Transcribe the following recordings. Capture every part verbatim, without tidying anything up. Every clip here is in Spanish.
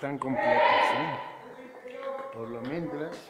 están completas, ¿sí? Por lo mientras,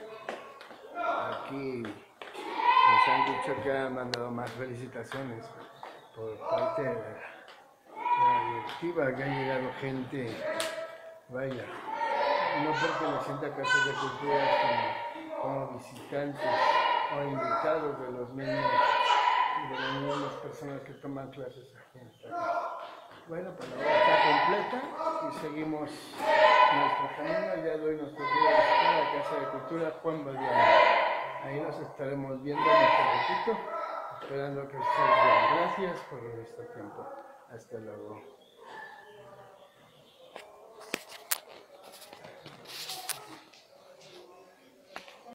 aquí nos han dicho que han mandado más felicitaciones por parte de la directiva, que ha llegado gente, vaya, no porque la sienta Casas de Cultura como, como visitantes o invitados de los niños y de las mismas personas que toman clases aquí en esta casa. Bueno, pues ahora está completa y seguimos nuestro camino. Ya doy nuestro día a la Casa de Cultura Juan Valdiano. Ahí nos estaremos viendo en este ratito, esperando que ustedes vean. Gracias por este tiempo. Hasta luego.